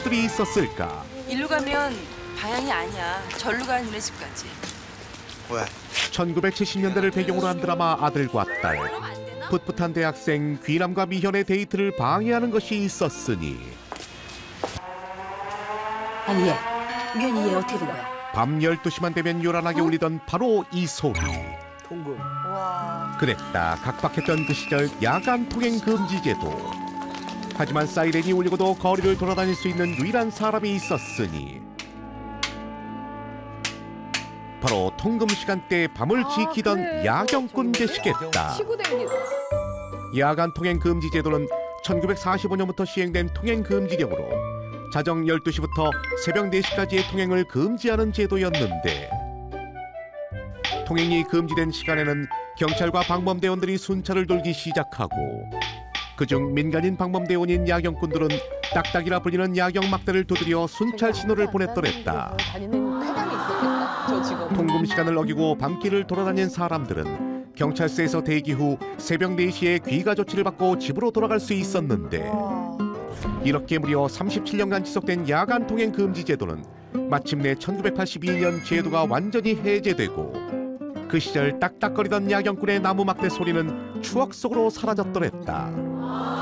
것들이 있었을까? 일로 가면 방향이 아니야. 절로 가야 니네 집까지. 왜? 1970년대를 배경으로 한 드라마 아들과 딸. 그럼 안 되나? 풋풋한 대학생 귀남과 미현의 데이트를 방해하는 것이 있었으니 아니 얘. 미연이 얘 어떻게 된 거야? 밤 12시만 되면 요란하게 울리던 바로 이 소리. 통금. 와. 그랬다 각박했던 그 시절 야간 통행 금지 제도. 하지만 사이렌이 울리고도 거리를 돌아다닐 수 있는 유일한 사람이 있었으니 바로 통금 시간대에 밤을 지키던 그래. 야경꾼 되시겠다. 치고 댕기는. 야간 통행 금지 제도는 1945년부터 시행된 통행 금지령으로 자정 12시부터 새벽 4시까지의 통행을 금지하는 제도였는데 통행이 금지된 시간에는 경찰과 방범대원들이 순찰을 돌기 시작하고 그중 민간인 방범대원인 야경꾼들은 딱딱이라 불리는 야경 막대를 두드려 순찰 신호를 보냈더랬다. 다니는 쾌감이 있었겠다. 저 직업. 통금 시간을 어기고 밤길을 돌아다닌 사람들은 경찰서에서 대기 후 새벽 4시에 귀가 조치를 받고 집으로 돌아갈 수 있었는데 이렇게 무려 37년간 지속된 야간 통행 금지 제도는 마침내 1982년 제도가 완전히 해제되고 그 시절 딱딱거리던 야경꾼의 나무 막대 소리는 추억 속으로 사라졌더랬다.